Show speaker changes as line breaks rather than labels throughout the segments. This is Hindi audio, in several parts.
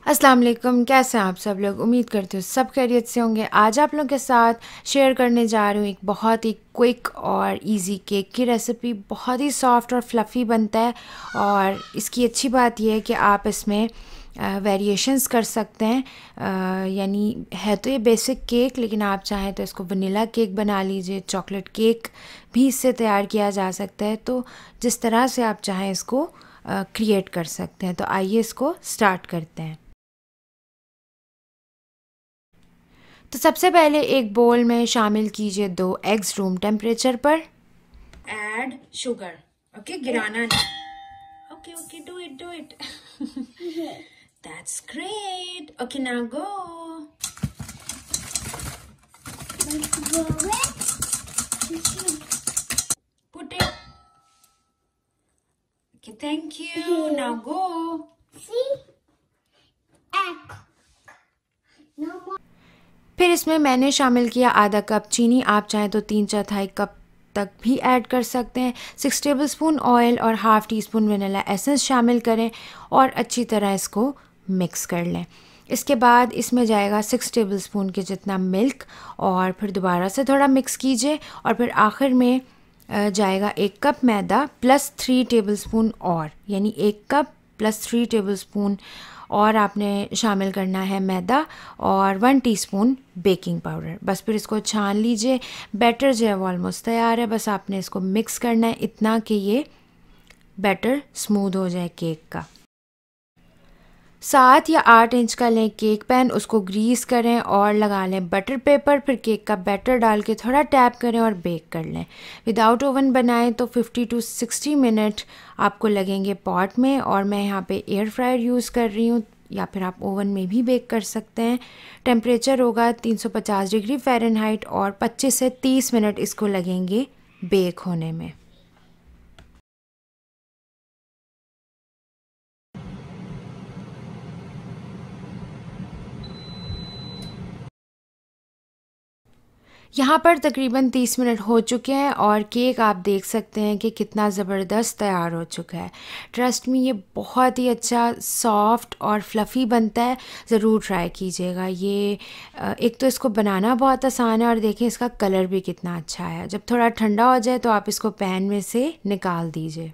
अस्सलाम वालेकुम, कैसे हैं आप सब लोग। उम्मीद करती हूँ सब खैरियत से होंगे। आज आप लोगों के साथ शेयर करने जा रही हूँ एक बहुत ही क्विक और इजी केक की रेसिपी। बहुत ही सॉफ्ट और फ्लफ़ी बनता है और इसकी अच्छी बात यह है कि आप इसमें वेरिएशंस कर सकते हैं। यानी है तो ये बेसिक केक, लेकिन आप चाहें तो इसको वनीला केक बना लीजिए, चॉकलेट केक भी इससे तैयार किया जा सकता है। तो जिस तरह से आप चाहें इसको क्रिएट कर सकते हैं। तो आइए इसको स्टार्ट करते हैं। तो सबसे पहले एक बोल में शामिल कीजिए 2 एग्स रूम टेम्परेचर पर। Add sugar. ओके, गिराना नहीं। Okay okay, do it that's great. Okay, now go. Put it. Okay, thank you. Now go. फिर इसमें मैंने शामिल किया आधा कप चीनी। आप चाहें तो 3/4 कप तक भी ऐड कर सकते हैं। 6 टेबलस्पून ऑयल और half teaspoon vanilla essence शामिल करें और अच्छी तरह इसको मिक्स कर लें। इसके बाद इसमें जाएगा 6 टेबलस्पून के जितना मिल्क और फिर दोबारा से थोड़ा मिक्स कीजिए और फिर आखिर में जाएगा 1 कप मैदा प्लस 3 टेबलस्पून और, यानी 1 कप प्लस 3 टेबलस्पून और आपने शामिल करना है मैदा और 1 टीस्पून बेकिंग पाउडर। बस फिर इसको छान लीजिए। बैटर जो है वो ऑलमोस्ट तैयार है। बस आपने इसको मिक्स करना है इतना कि ये बैटर स्मूथ हो जाए केक का। 7 या 8 इंच का लें केक पैन, उसको ग्रीस करें और लगा लें बटर पेपर। फिर केक का बैटर डाल के थोड़ा टैप करें और बेक कर लें। विदाउट ओवन बनाएं तो 50 to 60 मिनट आपको लगेंगे पॉट में, और मैं यहाँ पे एयर फ्रायर यूज़ कर रही हूँ, या फिर आप ओवन में भी बेक कर सकते हैं। टेम्परेचर होगा 350 डिग्री फ़ारेनहाइट और 25 से 30 मिनट इसको लगेंगे बेक होने में। यहाँ पर तकरीबन 30 मिनट हो चुके हैं और केक आप देख सकते हैं कि कितना ज़बरदस्त तैयार हो चुका है। ट्रस्ट मी, ये बहुत ही अच्छा सॉफ्ट और फ्लफ़ी बनता है। ज़रूर ट्राई कीजिएगा। ये एक तो इसको बनाना बहुत आसान है और देखें इसका कलर भी कितना अच्छा है। जब थोड़ा ठंडा हो जाए तो आप इसको पैन में से निकाल दीजिए।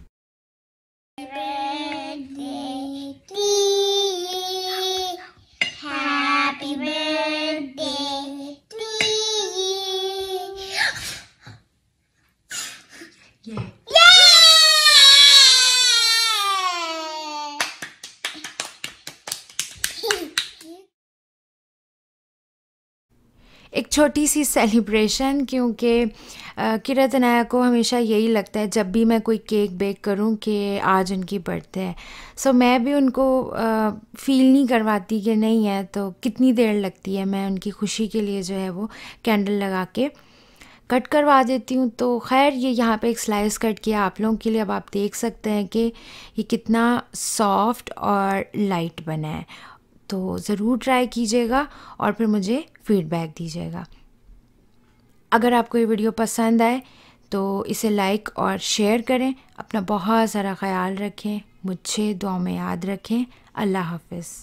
एक छोटी सी सेलिब्रेशन, क्योंकि किरत अनाया को हमेशा यही लगता है जब भी मैं कोई केक बेक करूं कि आज उनकी बर्थडे है। सो मैं भी उनको फ़ील नहीं करवाती कि नहीं है तो कितनी देर लगती है। मैं उनकी खुशी के लिए जो है वो कैंडल लगा के कट करवा देती हूँ। तो खैर, ये यहाँ पे एक स्लाइस कट किया आप लोगों के लिए। अब आप देख सकते हैं कि ये कितना सॉफ्ट और लाइट बना है। तो ज़रूर ट्राई कीजिएगा और फिर मुझे फ़ीडबैक दीजिएगा। अगर आपको ये वीडियो पसंद आए तो इसे लाइक और शेयर करें। अपना बहुत सारा ख्याल रखें। मुझे दुआ में याद रखें। अल्लाह हाफ़िज़।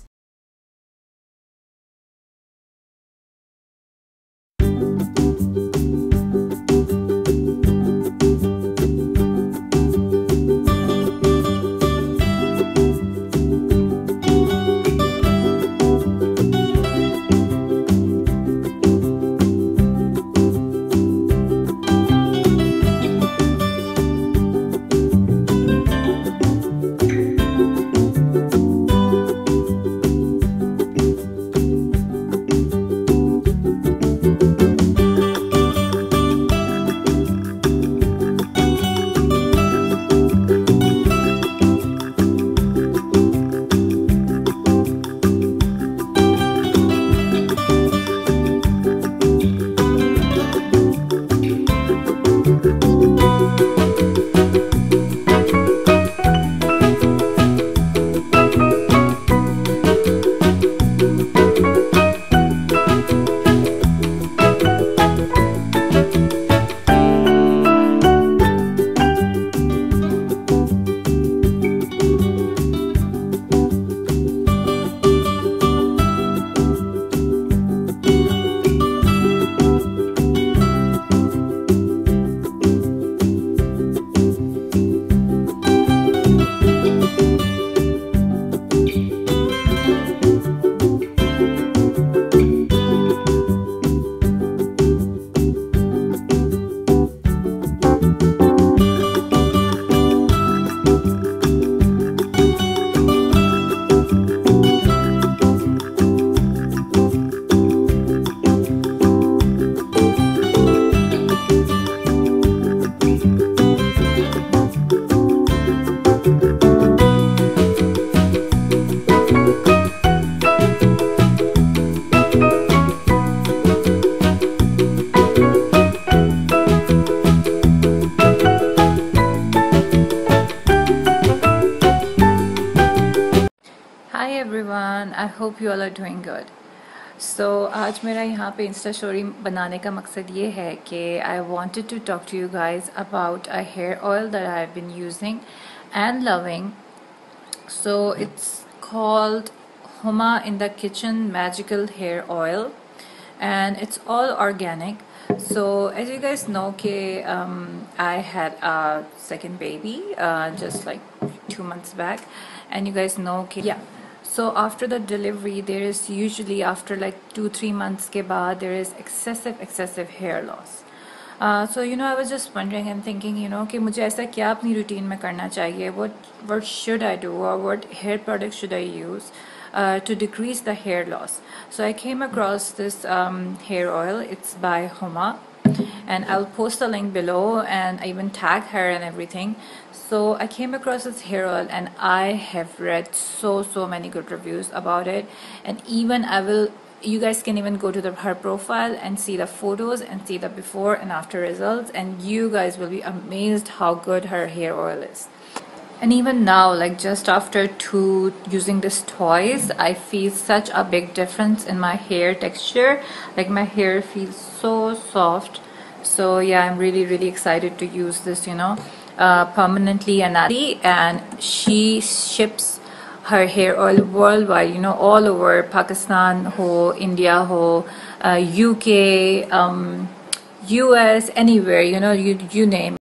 everyone, I hope you all are doing good. So आज मेरा यहाँ पे इंस्टा स्टोरी बनाने का मकसद ये है कि I wanted to talk to you guys about a hair oil that I've been using and loving. So it's called Huma in the Kitchen Magical Hair Oil, and it's all organic. So as you guys know I had a second baby just like 2 months back, and you guys know yeah, so after the delivery there is usually after like 2-3 months ke baad there is excessive hair loss. So I was just wondering and thinking कि मुझे ऐसा क्या अपनी रूटीन में करना चाहिए, what should I do or what hair products should I use to decrease the hair loss. So I came across this hair oil. It's by Huma, and I'll post the link below and I even tag her and everything. So I came across this hair oil and I have read so many good reviews about it, and even you guys can even go to her profile and see the photos and see the before and after results, and you guys will be amazed how good her hair oil is. And even now, like just after using this twice, I feel such a big difference in my hair texture. Like my hair feels so soft. So yeah, I'm really excited to use this permanently and she ships her hair oil worldwide, all over Pakistan ho, India ho, UK, US, anywhere, you name it.